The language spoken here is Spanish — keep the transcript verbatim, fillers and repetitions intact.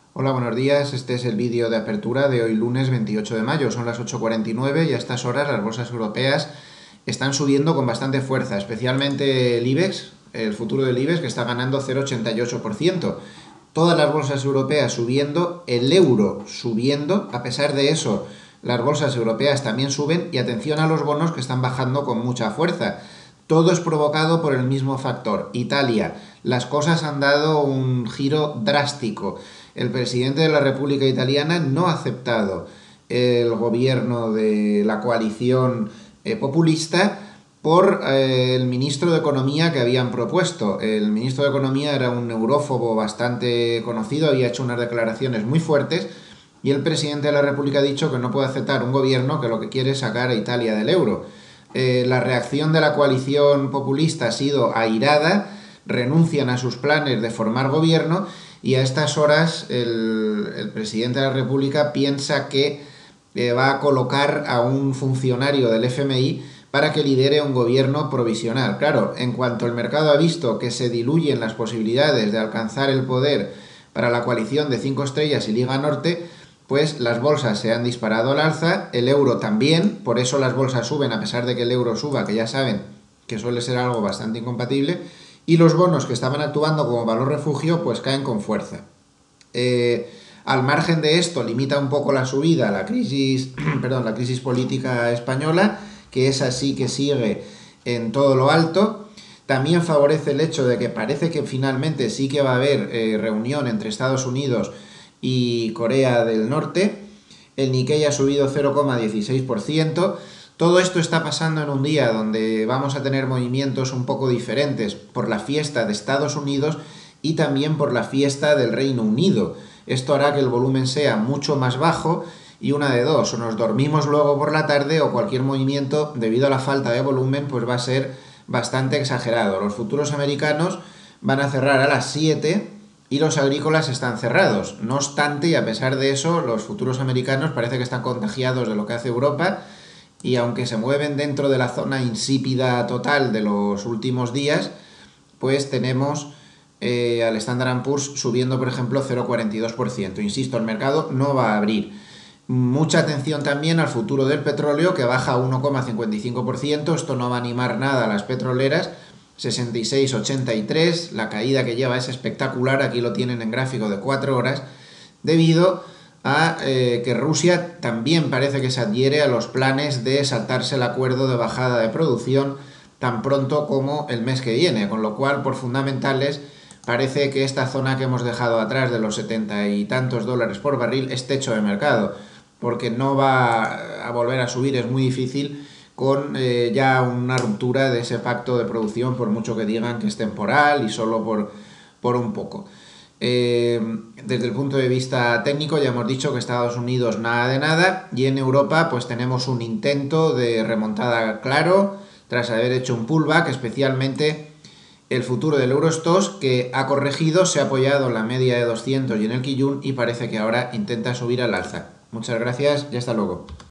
Hola, buenos días. Este es el vídeo de apertura de hoy lunes veintiocho de mayo. Son las ocho cuarenta y nueve y a estas horas las bolsas europeas están subiendo con bastante fuerza, especialmente el IBEX, el futuro del IBEX, que está ganando cero coma ochenta y ocho por ciento. Todas las bolsas europeas subiendo, el euro subiendo. A pesar de eso, las bolsas europeas también suben y atención a los bonos que están bajando con mucha fuerza. Todo es provocado por el mismo factor, Italia. Las cosas han dado un giro drástico. El presidente de la República Italiana no ha aceptado el gobierno de la coalición eh, populista por eh, el ministro de Economía que habían propuesto. El ministro de Economía era un eurófobo bastante conocido, había hecho unas declaraciones muy fuertes y el presidente de la República ha dicho que no puede aceptar un gobierno que lo que quiere es sacar a Italia del euro. Eh, la reacción de la coalición populista ha sido airada, renuncian a sus planes de formar gobierno y a estas horas el, el presidente de la República piensa que eh, va a colocar a un funcionario del F M I para que lidere un gobierno provisional. Claro, en cuanto el mercado ha visto que se diluyen las posibilidades de alcanzar el poder para la coalición de cinco estrellas y Liga Norte, pues las bolsas se han disparado al alza, el euro también, por eso las bolsas suben a pesar de que el euro suba, que ya saben que suele ser algo bastante incompatible, y los bonos que estaban actuando como valor refugio pues caen con fuerza. Eh, al margen de esto limita un poco la subida la crisis, perdón, la crisis política española, que es así que sigue en todo lo alto. También favorece el hecho de que parece que finalmente sí que va a haber eh, reunión entre Estados Unidos y Corea del Norte. El Nikkei ha subido cero coma dieciséis por ciento. Todo esto está pasando en un día donde vamos a tener movimientos un poco diferentes por la fiesta de Estados Unidos y también por la fiesta del Reino Unido. Esto hará que el volumen sea mucho más bajo y una de dos, o nos dormimos luego por la tarde o cualquier movimiento debido a la falta de volumen pues va a ser bastante exagerado. Los futuros americanos van a cerrar a las siete y los agrícolas están cerrados. No obstante, y a pesar de eso, los futuros americanos parece que están contagiados de lo que hace Europa y aunque se mueven dentro de la zona insípida total de los últimos días, pues tenemos eh, al Standard and Poor's subiendo, por ejemplo, cero coma cuarenta y dos por ciento. Insisto, el mercado no va a abrir. Mucha atención también al futuro del petróleo, que baja uno coma cincuenta y cinco por ciento. Esto no va a animar nada a las petroleras. sesenta y seis coma ochenta y tres, la caída que lleva es espectacular, aquí lo tienen en gráfico de cuatro horas, debido a eh, que Rusia también parece que se adhiere a los planes de saltarse el acuerdo de bajada de producción tan pronto como el mes que viene, con lo cual, por fundamentales, parece que esta zona que hemos dejado atrás de los setenta y tantos dólares por barril es techo de mercado, porque no va a volver a subir, es muy difícil, con eh, ya una ruptura de ese pacto de producción, por mucho que digan que es temporal y solo por, por un poco. Eh, desde el punto de vista técnico ya hemos dicho que Estados Unidos nada de nada y en Europa pues tenemos un intento de remontada claro tras haber hecho un pullback, especialmente el futuro del Eurostoxx que ha corregido, se ha apoyado en la media de doscientos y en el Kijun y parece que ahora intenta subir al alza. Muchas gracias y hasta luego.